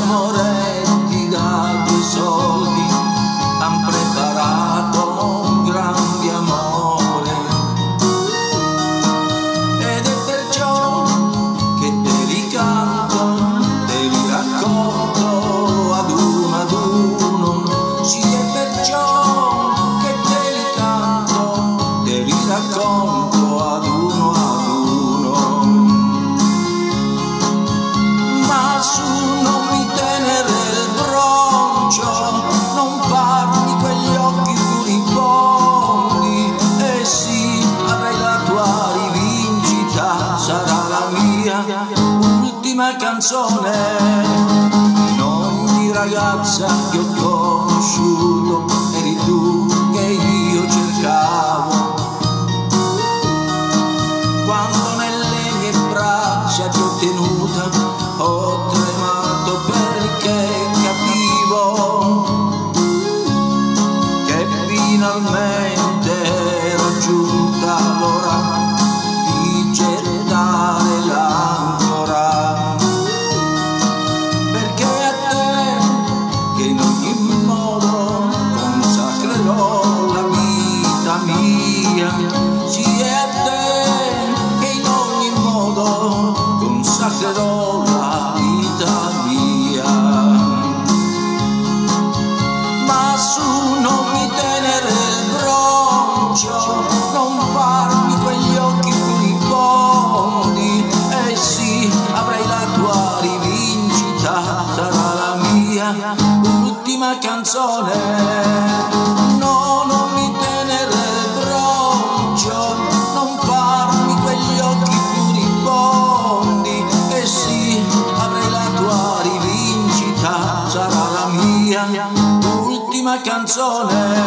amoretti da 2 soldi han preparato un grande amore, ed è perciò che te li canto, te li racconto ad uno, sì è perciò che te li canto, te li racconto ad uno. Ma su non mi tenere il broncio, non farmi quegli occhi furibondi, e sì, avrai la tua rivincita, sarà la mia ultima canzone. In ogni ragazza che ho conosciuto eri tu che io cercavo, quando nelle mie braccia ti ho tenuta ho tremato perché capivo che finalmente era giunta l'ora di gettare l'ancora, perché a te che in ogni modo consacrerò la vita mia, sì è a te che in ogni modo consacrerò la vita mia. Ma su non mi tenere il broncio, non farmi quegli occhi furibondi, e sì, avrai la tua rivincita, sarà la mia ultima canzone. No, non mi tenere il broncio, non farmi quegli occhi furibondi, e sì, avrai la tua rivincita, sarà la mia ultima canzone.